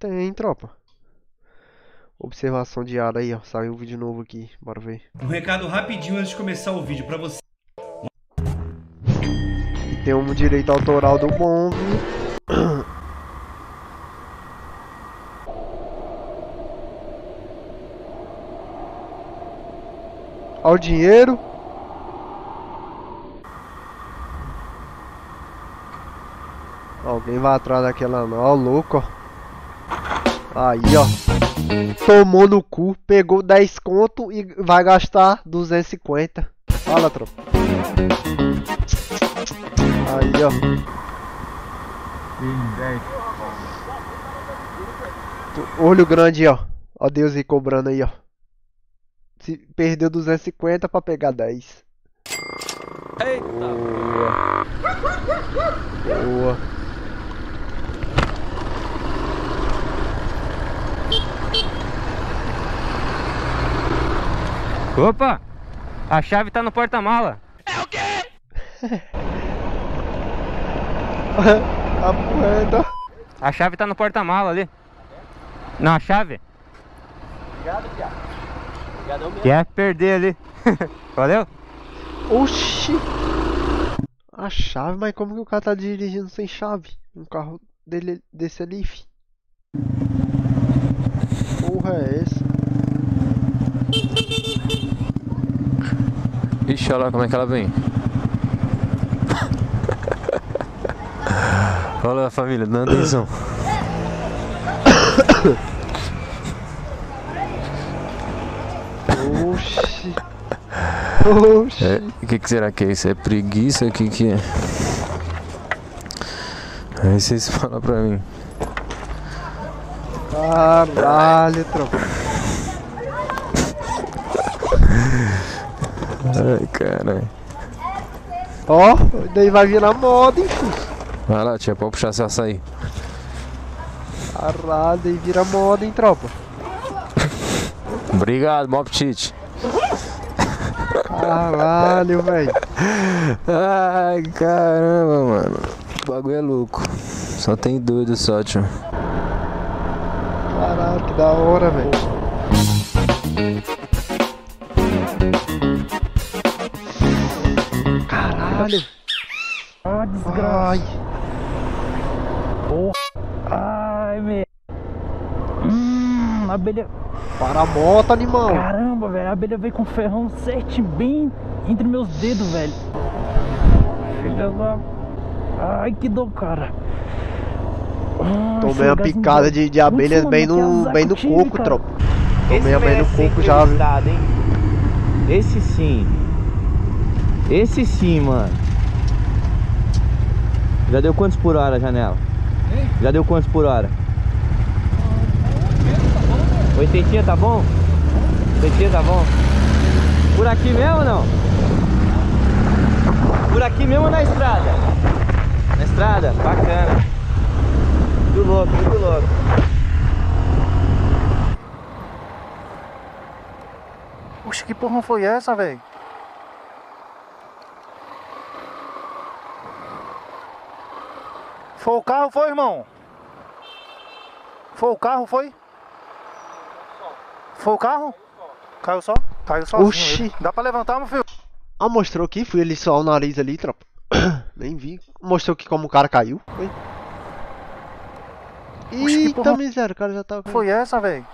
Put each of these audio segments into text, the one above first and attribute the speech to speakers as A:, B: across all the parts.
A: Tem, tropa. Observação diária aí, ó. Saiu um vídeo novo aqui. Bora ver.
B: Um recado rapidinho antes de começar o vídeo pra você.
A: E tem um direito autoral do bom, viu? Ó o dinheiro. Alguém vai atrás daquela não, ó, louco, ó. Aí, ó. Tomou no cu, pegou 10 conto e vai gastar 250. Fala, tropa. Aí, ó. Olho grande, ó. Ó Deus aí cobrando aí, ó. Se perdeu 250 pra pegar 10.
C: Eita!
A: Boa. Boa.
C: Opa! A chave tá no porta-mala.
A: A moeda.
C: A chave tá no porta-mala ali. Não, a chave.
D: Obrigado, Thiago. Obrigadão mesmo.
C: Quer perder ali. Valeu?
A: Oxi. A chave, mas como que o cara tá dirigindo sem chave? Um carro dele, desse ali, fi. Porra é essa?
D: Ixi, olha lá como é que ela vem. Olha lá, família, dando atenção.
A: Oxi. Oxi.
D: O que será que é isso? É preguiça? O que que é? Aí vocês falam pra mim.
A: Caralho, tropa.
D: Ai, caralho.
A: Ó, daí vai virar moda, hein, filho.
D: Vai lá, tia, pode puxar seu açaí.
A: Caralho, daí vira moda, hein, tropa.
D: Obrigado, bom apetite.
A: Caralho, velho.
D: Ai, caramba, mano. O bagulho é louco. Só tem doido só, tio.
A: Caralho, que da hora, velho. Caralho.
C: Ah, desgraça.
A: Ai.
C: Ai, meu. A abelha.
A: Para a moto, animal.
C: Caramba, velho. A abelha veio com ferrão certinho bem entre meus dedos, velho. Filha da. Ai, que dor, cara.
A: Tomei uma picada de abelha bem no coco, tropa. Tomei bem no coco já, viu?
E: Hein? Esse sim. Esse sim, mano. Já deu quantos por hora a janela? Já deu quantos por hora? 80 tá bom? 80 tá bom? Por aqui mesmo ou não? Por aqui mesmo ou na estrada? Na estrada? Bacana. Muito louco, muito louco.
C: Oxe, que porra foi essa, velho? Foi o carro, foi, irmão? Foi o carro, foi? Foi o carro? Caiu só? Caiu sozinho.
A: Oxi.
C: Ele. Dá pra levantar, meu filho?
A: Ah, mostrou aqui, fui ali só o nariz ali, tropa. Nem vi. Mostrou aqui como o cara caiu. Foi.
C: Oxi, que
A: Eita
C: porra
A: miséria, o cara já tava caindo.
C: Foi essa, velho?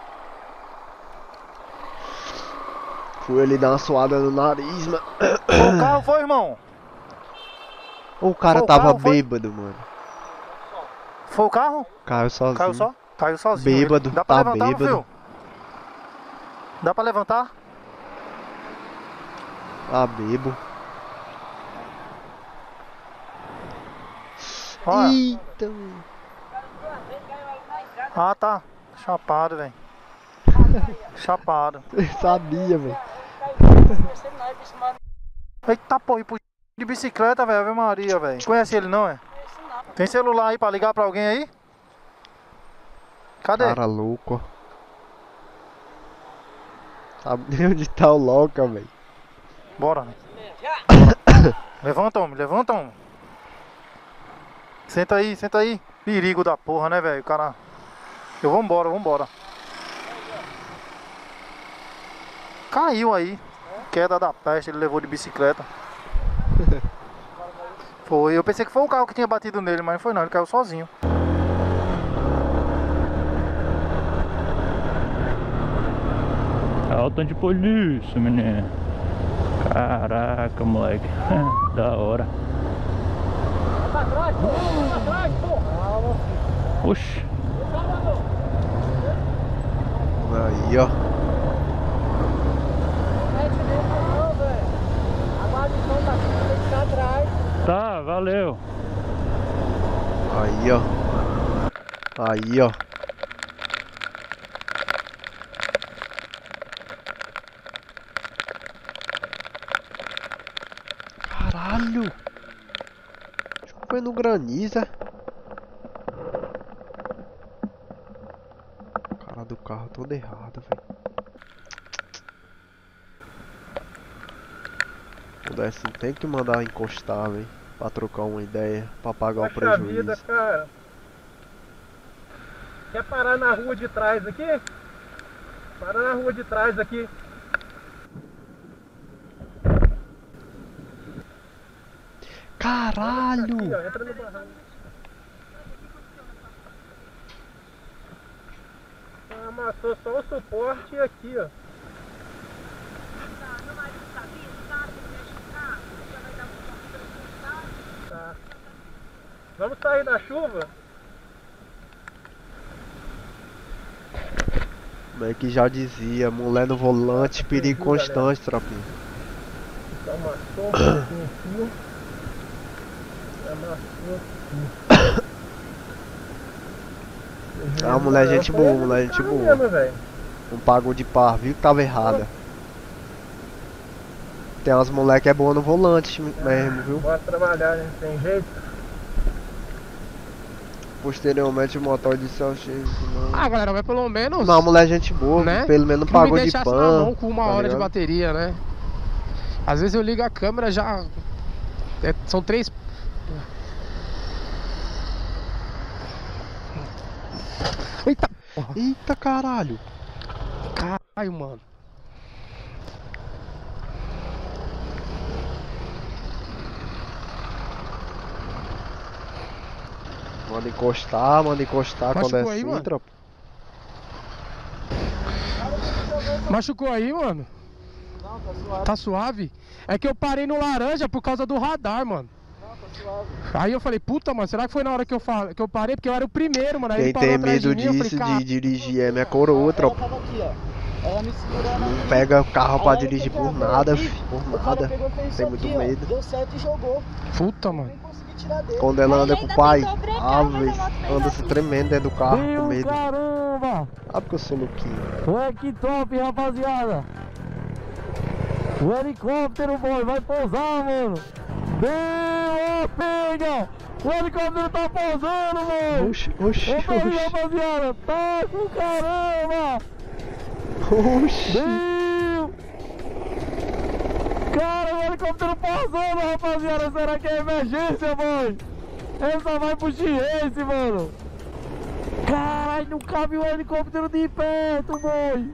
A: Fui ali dar uma suada no nariz, mano.
C: Foi o carro, foi, irmão?
A: O cara
C: Foi o
A: tava
C: carro, foi?
A: bêbado, mano.
C: Foi o carro?
A: Caiu sozinho.
C: Caiu só? Caiu sozinho. ele.
A: Bêbado,
C: Dá pra
A: tá
C: levantar,
A: bêbado.
C: meu filho? Dá pra levantar?
A: Ah, bebo.
C: Olha.
A: Eita.
C: Ah, tá. Chapado, velho. Chapado.
A: Eu sabia, velho.
C: Eita, porra, e pro de bicicleta, velho. Ave Maria, velho. Conhece ele não, é? Tem celular aí pra ligar pra alguém aí? Cadê?
A: Cara louco, ó. Sabe nem onde tá o Loca, velho.
C: Bora. Levanta, homem, levanta, homem. Senta aí, senta aí. Perigo da porra, né, velho? O cara
F: Eu vambora. Caiu aí. Queda da peste, ele levou de bicicleta. Foi, eu pensei que foi o carro que tinha batido nele, mas não foi não, ele caiu sozinho.
C: Alta de polícia, menino. Caraca, moleque. Da hora.
G: Vai pra trás, pô!
C: Oxi.
A: Aí, ó.
C: Tá, valeu.
A: Aí, ó. Aí, ó. Caralho. Acho que foi no granizo, é? Cara do carro todo errado, velho. Pudesse, tem que mandar encostar, velho. Pra trocar uma ideia, pra pagar o prejuízo.
G: Vida, cara. Quer parar na rua de trás aqui? Para na rua de trás aqui.
A: Caralho!
G: Aqui, ó, entra no barranco. Amassou só o suporte e aqui, ó. Tá. Vamos sair da chuva?
A: Como é que já dizia, mulher no volante, perigo constante, tropinha.
G: Só amassou um pouquinho aqui. Amassou aqui.
A: Ah, mulher gente boa, mulher gente boa. Não pagou de par, viu que tava errada. Tem umas mulher que é boa no volante mesmo, viu?
G: Bora trabalhar, né? Tem jeito.
A: Posteriormente o motor disse ao chefe.
H: Ah, galera, mas pelo menos.
A: Não, mulher gente boa,
H: né?
A: pelo menos não pagou de pan.
H: Na mão com uma
A: tá
H: hora
A: ligado?
H: de bateria, né? Às vezes eu ligo a câmera já. São 3. Eita! Porra.
A: Eita caralho!
H: Caralho, mano.
A: Manda encostar quando é
H: aí,
A: assim,
H: mano?
A: tropa.
H: Machucou aí, mano?
G: Não, tá suave.
H: Tá suave? É que eu parei no laranja por causa do radar, mano.
G: Não, tá suave.
H: Aí eu falei, puta, mano, será que foi na hora que eu parei? Porque eu era o primeiro, mano. Aí
A: Quem
H: ele parou
A: tem
H: atrás
A: medo
H: de mim, eu
A: disso
H: falei,
A: de dirigir é minha coroa, tropa.
G: Ela tava aqui, ó. Ela me segurando
A: Não
G: aqui.
A: pega o carro pra
G: Aí
A: dirigir
G: eu
A: por
G: peguei a
A: nada,
G: aqui,
A: fi, por
G: o cara
A: nada.
G: pegou e fez isso
A: Tem muito
G: aqui, ó.
A: medo.
G: Deu certo e jogou.
H: puta, mano.
G: Nem consegui tirar dele.
A: Quando ela anda com o pai, ave, anda
G: assim.
A: se tremendo dentro do carro com medo.
C: Caramba!
A: Ah, porque eu sou louquinho.
C: Ué, que top, rapaziada! O helicóptero, boy, vai pousar, mano! Deu, ó, pega! O helicóptero tá pousando, mano!
A: Oxi, oxi,
C: Opa aí,
A: oxi.
C: rapaziada! Tá com caramba!
A: Oxi.
C: Deu! Cara, o helicóptero pousando, rapaziada! Será que é emergência, boy? Ele só vai pro X-Race, mano! Caralho, não cabe o helicóptero de perto, boy!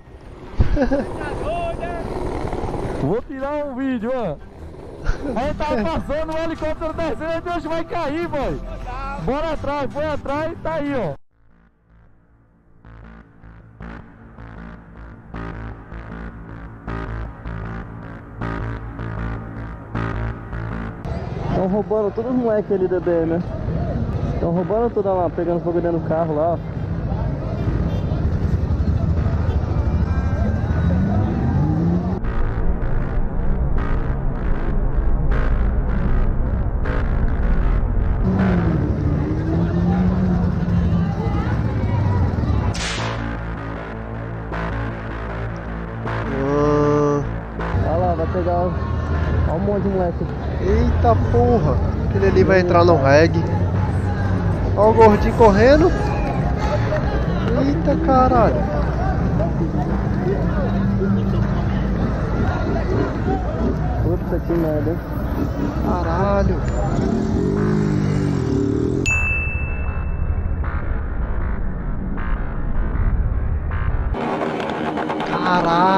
C: Vou tirar um vídeo, ó. Aí tava passando o helicóptero descendo, Deus vai cair, boy. Bora atrás, foi atrás, tá aí, ó. Estão roubando todos os moleques ali da BM, né? Estão roubando tudo lá, pegando fogo dentro do carro lá, ó. Olha lá, vai pegar. Olha um monte de moleque.
A: Eita porra, aquele ali vai entrar no reggae. Olha o gordinho correndo. Eita caralho.
C: Puta que merda.
A: Caralho.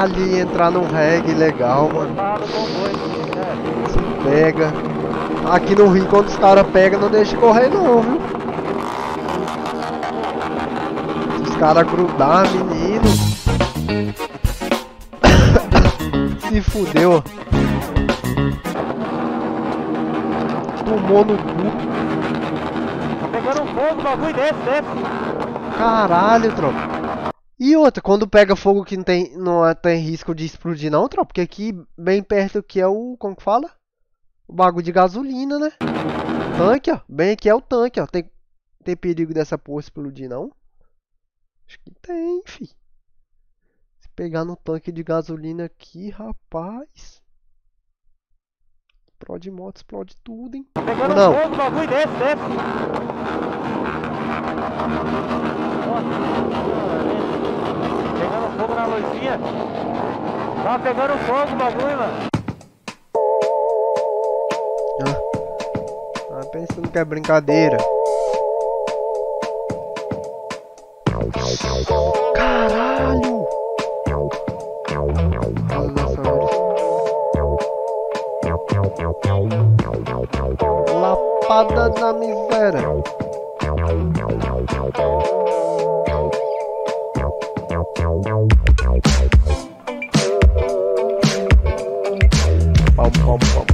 A: ali entrar num reggae legal, mano. Se pega. Aqui no Rio, quando os caras pegam, não deixa correr não, viu? Se os caras grudar, menino. Se fudeu. Tomou no cu.
C: Tá pegando fogo, bagulho desse.
A: Caralho, tropa. E outra, quando pega fogo que não tem risco de explodir não, tropa. Porque aqui, bem perto aqui é o... Como que fala? O bagulho de gasolina, né? Tanque, ó. Bem aqui é o tanque, ó. Tem perigo dessa porra explodir, não? Acho que tem, fi. Se pegar no tanque de gasolina aqui, rapaz. Explode moto, explode tudo, hein?
C: Tá pegando
A: não.
C: fogo, bagulho desse. Pegando fogo na luzinha. Tá pegando fogo o bagulho, mano.
A: Ah, pensando que é brincadeira. Caralho! Lapada da miséria. Pau, pau, pau.